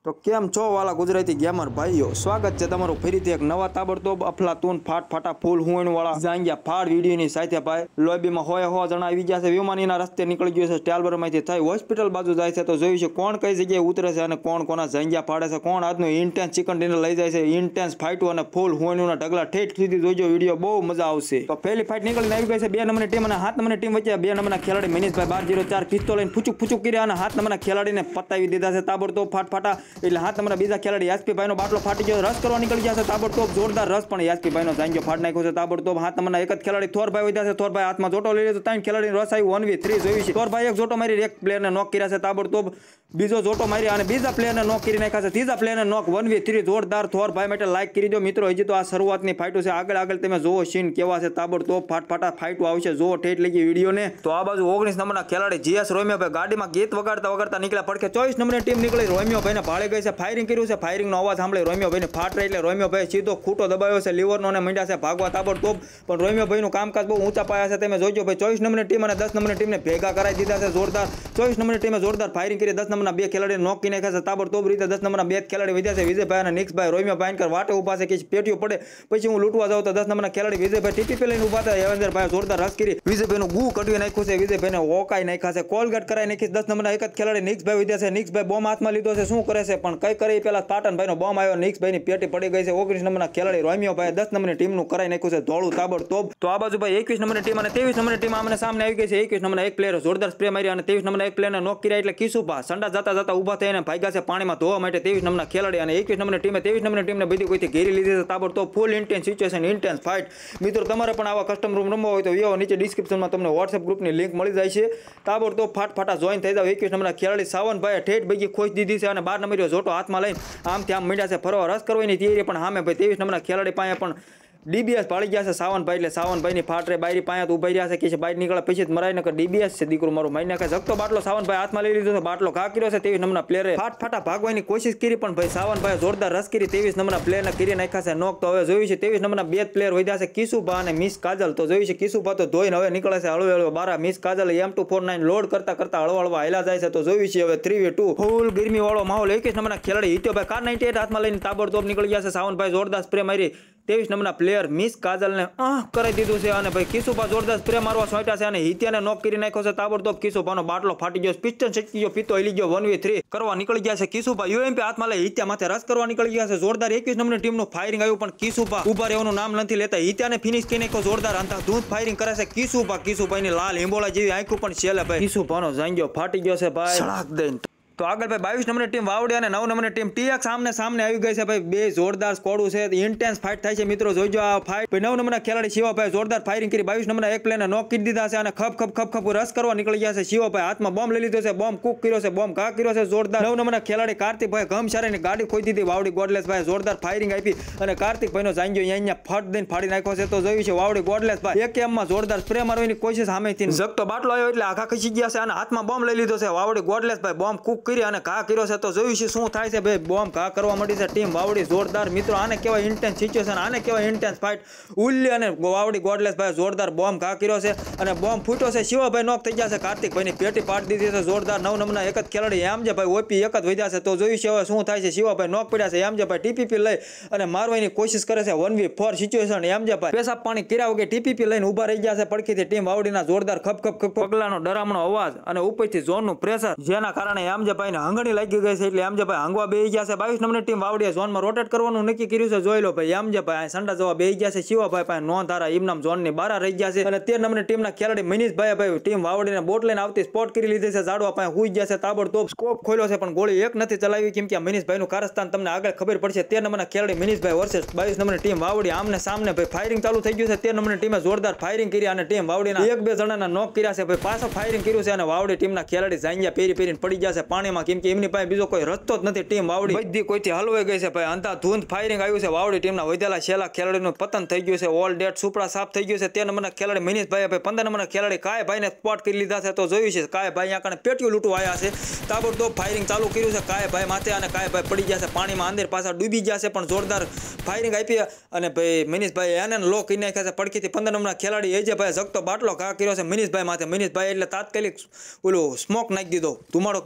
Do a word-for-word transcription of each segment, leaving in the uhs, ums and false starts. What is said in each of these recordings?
તો કેમ છો વાલા ગુજરાતી ગેમર ભાઈઓ, સ્વાગત છે તમારું ફરીથી એક નવા તાબડતોબ અફલાતૂન ફાટ ફાટા ફૂલ હુંણ વાળા જાંગ્યા ફાડ વિડીયોની સાથે ભાઈ લોબીમાં હોય હો જણા આવી ગયા છે. વિમાનીના રસ્તે નીકળી ગયો છે, સ્ટેલબરમાંથી થઈ હોસ્પિટલ બાજુ જાય છે. તો જોયું છે કોણ કઈ જગ્યાએ ઉતરે છે અને કોણ કોના જાંગ્યા ફાડે છે, કોણ આજનું ઇન્ટેન્સ ચિકન ડિનર લઈ જાય છે, ઇન્ટેન્સ ફાઇટો અને ફૂલ હુંણના ઢગલા ઠેઠ સુધી જોજો વિડીયો, બહુ મજા આવશે. તો પહેલી ફાઇટ નીકળીને આવી ગઈ છે બે નંબરની ટીમ અને સાત નંબરની ટીમ વચ્ચે. બે નંબરના ખેલાડી મનીષભાઈ બાર જીરો ચાર પિસ્તોલ લઈને ફૂચુક ફૂચુક કર્યા અને સાત નંબરના ખેલાડીને પતાવી દીધા છે તાબડતોબ ફાટ ફાટા. એટલે સાત નંબરના બીજા ખેલાડી યાસ્પીભાઈનો બાટલો ફાટી ગયો, રસ કરવા નીકળી ગયા છે તાબડતોબ જોરદાર રસ, પણ યાસ્પીભાઈનો જાંગ્યો ફાટ નાખ્યો છે તાબડતોબ. હાથ નંબરના એક જ ખેલાડી થોરભાઈ વધ્યા છે, થોરભાઈ હાથમાં જોટો લઈ લીધો, ત્રણ ખેલાડી રસ આવી વન વી થ્રી જોયું છે. થોરભાઈ એક જોટો મારી એક પ્લેયરને નોક કર્યા છે તાબડતોબ, બીજો જોટો મારી અને બીજા પ્લેયરને નોક કરી નાખ્યા છે, ત્રીજા પ્લેયરને નોક વન વી થ્રી જોરદાર. થોરભાઈ માટે લાઈક કરી દો મિત્રો, હજી તો આ શરૂઆતની ફાઇટો છે, આગળ આગળ તમે જોવો સીન કેવા છે તાબડતોબ ફાટ ફાટા ફાઇટો આવશે, જોવો ઠેઠ લગી વિડીયોને. તો આ બાજુ ઓગણીસ નંબરના ખેલાડી જીએસ રોમિયોભાઈ ગાડીમાં ગીત વગાડતા વગાડતા નીકળ્યા પડખે. ચોવીસ નંબરની ટીમ નીકળી, રોમિયોભાઈને ભાળે ગઈ છે, ફાયરિંગ કર્યું છે, ફાયરિંગનો અવાજ સાંભળી રોમિયોભાઈને ફાટ રહી એટલે રોમિયોભાઈ સીધો ખૂટો દબાવ્યો છે લીવરનો અને મંડ્યા છે ભાગવા તાબડતોબ. પણ રોમિયોભાઈનું કામકાજ બહુ ઊંચા પાયા છે, તમે જોજો ભાઈ. ચોવીસ નંબરની ટીમ અને દસ નંબરની ટીમને ભેગા કરાવી દીધા છે જોરદાર. ચોવીસ નંબરની ટીમે જોરદાર ફાયરિંગ કરી, દસ નંબરના બે ખેલાડીને નોક કરી નાખ્યા છે તાબડતોબ રીતે. દસ નંબરના બે ખેલાડી વધ્યા છે, વિજયભાઈ અને નિક્સભાઈ રોમિયોભાઈ કર વાટે ઉભા છે કે પેટીઓ પડે પછી હું લૂંટવા જાઉં. તો દસ નંબરના ખેલાડી વિજયભાઈ ટીપી લઈને ઉભા હતા, એવેન્જરભાઈ જોરદાર રસ કરી, વિજયભાઈનું ગુ કઢવી નાખ્યું છે, વિજયભાઈને ઓકાઈ નાખ્યા છે, કોલગેટ કરાવી નાખી. દસ નંબરના એક જ ખેલાડી નિક્સભાઈ વધ્યા છે, નિક્સભાઈ બોમ્બ હાથમાં લીધો છે, શું કરે છે પણ કઈ કરે પેલા પાટણભાઈનો બોમ્બ આવ્યો, નિક્સભાઈની પેટી પડી ગઈ છે. ઓગણીસ નંબરના ખેલાડી રોમિયોભાઈ દસ નંબરની ટીમનું કરાઈ નાખ્યું છે ધોળું તાબડતોબ. તો આ બાજુ ભાઈ એકવીસ નંબરની ટીમ અને ત્રેવીસ નંબરની ટીમ આમને સામે આવી ગઈ છે. એકવીસ નંબરના એક પ્લેયર જોરદાર સ્પ્રે મારી અને ત્રેવીસ નંબરના એક પ્લેયરને નોક કર્યા એટલે કિશુભા સંડા જતા જતા ઉભા થઈને ભાગ્યા છે પાણીમાં ધોવા માટે ત્રેવીસ નંબરના ખેલાડી. અને એકવીસ નંબરની ટીમે ત્રેવીસ નંબરની ટીમને બધી કોઈથી ઘેરી લીધી છે તાબડતોબ full intense situation, intense fight. મિત્રો તમારે પણ આવા કસ્ટમ રૂમ રમવા હોય તો વિયો નીચે ડિસ્ક્રિપ્શનમાં તમને વોટ્સએપ ગ્રુપની લિંક મળી જાય છે, તાબડતોબ ફાટ ફાટા જોઈન થઈ જાવ. એકવીસ નંબરના ખેલાડી સાવનભાઈ ઠેઠ ભેગી ખોઈ દીધી છે અને બાર નંબરીઓ જોટો હાથમાં લઈને આમથી આમ મીડ્યા છે ફરવા, રસ કરવાની તૈયારી. પણ સામે ભાઈ ત્રેવીસ નંબરના ખેલાડી પાસે પણ ડીબીએસ પાડી ગયા છે સાવનભાઈ, એટલે સાવનભાઈની ફાટ રે બારી પાંચ ઉભા રહ્યા છે કે બહાર નીકળે પછી જ મરાય નકર ડીબીએસ છે દીકરો મારું મારી નાખે. જગતો બાટલો સાવનભાઈ હાથમાં લઈ લીધો છે, બાટલો ઘા કર્યો છે. ત્રેવીસ નંબરના પ્લેયરે ફાટ ફાટા ભાગવાની કોશિશ કરી પણ ભાઈ સાવનભાઈ જોરદાર રસ કરી, ત્રેવીસ નંબરના પ્લેયરને કરી નાખ્યા છે નોક. તો હવે જોયું છે ત્રેવીસ નંબરના બે પ્લેયર વધ્યા છે કિશુભા અને મિસ કાજલ. તો જોયું છે કિશુભા તો ધોઈને હવે નીકળે છે હળવે હળવે બારા, miss Kajal M two four nine load કરતા કરતા હળવા હળવા હેલા જાય છે. તો જોયું છે હવે થ્રી વે ટુ ફૂલ ગરમી વાળો માહોલ. એકવીસ નંબરના ખેલાડી હિત્યોભાઈ કાર નાઇન્ટી એટ હાથમાં લઈને તાબડતોબ નીકળી ગયા છે. સાવનભાઈ જોરદાર સ્પ્રે મારી, ત્રેવીસ નંબરના પ્લેયર મિસ કાજલને આહ કરાવી દીધું છે અને ભાઈ કિશુભા જોરદાર સ્પ્રે મારવા સોંટ્યા છે અને હિત્યાને નોક કરી નાખ્યો છે તાબડતોબ. કિશુભાનો બાટલો ફાટી ગયો, પિસ્ટન છટકી ગયો, પીતો હિલી ગયો, વન વી થ્રી કરવા નીકળી ગયા છે કિશુભા. યુએમપી હાથમાં લઈ હિત્યા માથે રસ કરવા નીકળી ગયા છે જોરદાર. એકવીસ નંબરની ટીમનું ફાયરિંગ આવ્યું પણ કિશુભા ઉભા રહેવાનું નામ નથી લેતા, હિત્યાને ફિનિશ કરી નાખ્યો જોરદાર. અંતા ધૂંધ ફાયરિંગ કરે છે કિશુભા, કિશુભાઈની લાલ હિંબોળા જેવી આંખો પણ છેલે ભાઈ કિશુભાનો જાંગ્યો ફાટી ગયો છે ભાઈ સળાક દઈને. તો આગળ ભાઈ બાવીસ નંબરની ટીમ વાવડી અને નવ નંબરની ટીમ ટીએક્સ સામને સામને આવી ગઈ છે ભાઈ, બે જોરદાર સ્કોડું છે, ઇન્ટેન્સ ફાઇટ થાય છે મિત્રો, જોઈજો આ ફાઇટ. ભાઈ નવ નંબરના ખેલાડી શિવાભાઈ જોરદાર ફાયરિંગ કરી, બાવીસ નંબરના એક પ્લેયરને નોક કરી દીધા છે અને ખપ ખપ ખપ ખપ રસ કરવા નીકળી ગયા છે. શિવાભાઈ હાથમાં બોમ્બ લઈ લીધો છે, બોમ્બ કુક કર્યો છે, બોમ્બ ઘા કર્યો છે જોરદાર. નવ નંબરના ખેલાડી કાર્તિકભાઈ ગમશારીની ગાડી ખોઈ દીધી વાવડી ગોડલેસભાઈ, જોરદાર ફાયરિંગ આપી અને કાર્તિકભાઈનો જાંગ્યો અહીંયા ફટ દઈને ફાડી નાખ્યો છે. તો જોયું છે વાવડી ગોડલેસભાઈ એક એમમાં જોરદાર સ્પ્રે મારવાની કોશિશ સામેથી જગતો બાટલો આવ્યો એટલે આખા ખસી ગયા છે અને હાથમાં બોમ્બ લઈ લીધો છે વાવડી ગોડલેસભાઈ, બોમ્બ કુક કરી અને ઘા કર્યો. તો જોયું છે શું થાય છે ભાઈ, બોમ્બ ઘા કરવા માંડી છે ટીમ વાવડી જોરદાર. મિત્રો આને કહેવાય ઇન્ટેન્સ સિચ્યુએશન, આને કહેવાય ઇન્ટેન્સ ફાઇટ. ઉલ્લી અને વાવડી ગોડલેસભાઈ જોરદાર બોમ્બ ઘા કર્યો છે અને બોમ્બ ફૂટ્યો છે. શિવાભાઈ નોક થઈ ગયા છે, કાર્તિકભાઈની પેટી પાડી દીધી છે જોરદાર. નવ નંબરના એક જ ખેલાડી એમ જે ભાઈ ઓપી એક જ વધ્યા છે. તો જોયું છે હવે શું થાય છે, શિવાભાઈ નોક પડ્યા છે, એમ જે ભાઈ ટીપીપી લઈ અને મારવાની કોશિશ કરે છે, વન વી ફોર સિચ્યુએશન. એમ જે ભાઈ પેશાબ પાણી કર્યા વગર ટીપીપી લઈને ઉભા રહી ગયા છે પડખીથી ટીમ વાવડીના જોરદાર ખપ ખપ ખપ પગલાનો ડરામણો અવાજ અને ઉપરથી ઝોનનું પ્રેશર, જેના કારણે એમ જે ભાઈને હંગણી લાગી ગઈ છે એટલે એમ જે ભાઈ હાંગવા બેહી ગયા છે. બાવીસ નંબરની ટીમ વાવડીએ ઝોનમાં રોટેટ કરવાનું નક્કી કર્યું છે, જોઈ લો ભાઈ. એમ જે ભાઈ સંડા જવા બેહી ગયા છે, શિવાભાઈ પાસે નો ધારા ઇમનામ ઝોનની બહાર રહી ગયા છે. અને તેર નંબરની ટીમના ખેલાડી મનીષભાઈ ભાઈ ટીમ વાવડીને બોટ લઈને આવતી સ્પોટ કરી લીધી છે, ઝાડવા પાસે હુઈ ગયા છે, તાબડતોબ સ્કોપ ખોલ્યો છે પણ ગોળી એક નથી ચલાવી, કેમ કે મનીષભાઈનું કારસ્તાન તમને આગળ ખબર પડશે. તેર નંબરના ખેલાડી મનીષભાઈ વર્સેસ બાવીસ નંબરની ટીમ વાવડી આમને સામને ભાઈ ફાયરિંગ ચાલુ થઈ ગયું છે. તેર નંબરની ટીમે જોરદાર ફાયરિંગ કરી અને ટીમ વાવડીના એક બે જણાના નોક કર્યા છે ભાઈ, પાછો ફાયરિંગ કર્યું છે અને વાવડી ટીમના ખેલાડી જાંગ્યા પેરી પેરીને પડી ગયા છે પાણીમાં, કેમ કે એમની પાસે બીજો કોઈ રસ્તો જ નથી. ટીમ વાવડી બધી કોઈથી હલવાઈ ગઈ છે ભાઈ, અંધા ધૂંધ ફાયરિંગ આવ્યું છે. વાવડી ટીમના વધેલા છેલ્લા ખેલાડીનું પતન થઈ ગયું છે, ઓલ ડેટ સુપડા સાફ થઈ ગયું છે. તેર નંબરના ખેલાડી મનીષભાઈ ભાઈ પંદર નંબરના ખેલાડી કાય ભાઈને સ્પોટ કરી લીધા છે. તો જોયું છે કાય ભાઈ અહીંયા કણે પેટીઓ લૂંટવા આવ્યા છે, તાબડતોબ ફાયરિંગ ચાલુ કર્યું છે કાય ભાઈ માથે અને કાય ભાઈ પડી ગયા છે પાણીમાં, અંદર પાછા ડૂબી ગયા છે પણ જોરદાર ફાયરિંગ આપી અને ભાઈ મનીષભાઈ એને લો કરી નાખ્યા છે પડખીથી. પંદર નંબરના ખેલાડી એ જે ભાઈ જગતો બાટલો ઘા કર્યો છે મનીષભાઈ માથે, મનીષભાઈ એટલે તાત્કાલિક ઓલું સ્મોક નાખી દીધો, ધુમાડો કરી નાખ્યો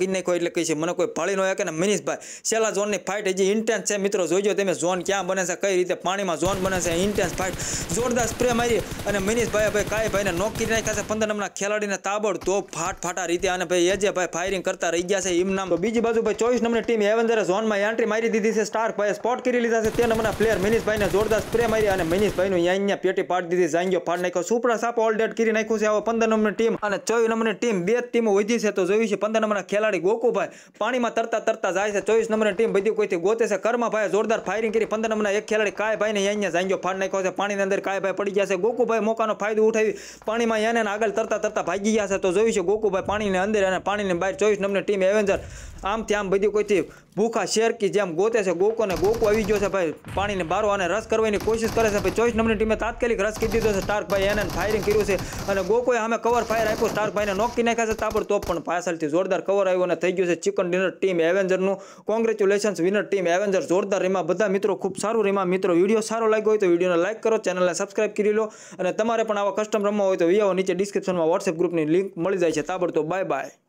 એટલે કહી છે મને કોઈ ભાળી ન શકે ને મનીષભાઈ છેલ્લા ઝોનની ફાઇટ હજી ઇન્ટેન્સ છે મિત્રો જોઈજો તમે ઝોન ક્યાં બને છે કઈ રીતે પાણીમાં ઝોન બને છે ઇન્ટેન્સ ફાઇટ જોરદાર સ્પ્રે મારી અને મનીષભાઈ ભાઈ કાઈ ભાઈને નોક કરી નાખ્યા છે પંદર નંબરના ખેલાડીને તાબડતોબ ફાટ ફાટા રીતે અને ભાઈ એજે ભાઈ ફાયરિંગ કરતા રહી ગયા છે એમ નામ તો બીજી બાજુ ભાઈ ચોવીસ નંબરની ટીમ એવેન્જરે ઝોનમાં એન્ટ્રી મારી દીધી છે સ્ટાર ભાઈ સ્પોટ કરી લીધા છે તે નંબરના પ્લેયર મનીષભાઈને જોરદાર સ્પ્રે મારી અને મનીષભાઈનું અહીંયા પેટી પાડી દીધી જાંગીઓ ફાડ નાખ્યો સુપરા સાપ ઓલ ડેટ કરી નાખ્યું છે આવો પંદર નંબરની ટીમ અને ચોવીસ નંબરની ટીમ બે ટીમો વધી છે તો જોઈ છે પંદર નંબરના ખેલાડી ગોકુભાઈ પાણીમાં તરતા તરતા જાય છે ચોવીસ નંબરની ટીમ બધી કોઈથી ગોતે છે કર્માભાઈ જોરદાર ફાયરિંગ કરી પંદર નંબરના એક ખેલાડી કાય ભાઈને અહીંયા જાંગીઓ ફાડ નાખ્યો છે પાણીની અંદર કાય ભાઈ પડી ગયા છે ગોકુભાઈ મોકાનો ફાયદો ઉઠાવી પાણીમાં એને આગળ તરતા તરતા ભાગી ગયા છે તો જોઈ છે ગોકુભાઈ પાણીની અંદર અને પાણીની બહાર ચોવીસ નંબરની ટીમ એવેન્જર આમથી આમ બધી કોઈથી ભૂખા શેરકી જેમ ગોતે છે ગોકો ને ગોકો આવી ગયો છે ભાઈ પાણીને બારો અને રસ કરવાની કોશિશ કરે છે ભાઈ ચોવીસ નંબરની ટીમે તાત્કાલિક રસ કરી દીધો છે સ્ટાર્કભાઈ એને ફાયરિંગ કર્યું છે અને ગોકોએ સામે કવર ફાયર આપ્યો સ્ટાર્કભાઈને નોકી નાખ્યા છે તાબડતોબ પણ પાછળથી જોરદાર કવર આવ્યો અને થઈ ગયું છે ચિકન ડિનર ટીમ એવેન્જરનું કોંગ્રેચ્યુલેશન્સ વિનર ટીમ એવેન્જર જોરદાર રીમા બધા મિત્રો ખૂબ સારું રીમા મિત્રો વિડીયો સારો લાગ્યો હોય તો વિડીયોને લાઈક કરો ચેનલને સબસ્ક્રાઇબ કરી લો અને તમારે પણ આવા કસ્ટમ રમવા હોય તો વિડીયો નીચે ડિસ્ક્રિપ્શનમાં વોટ્સએપ ગ્રુપની લિંક મળી જાય છે તાબડતોબ બાય બાય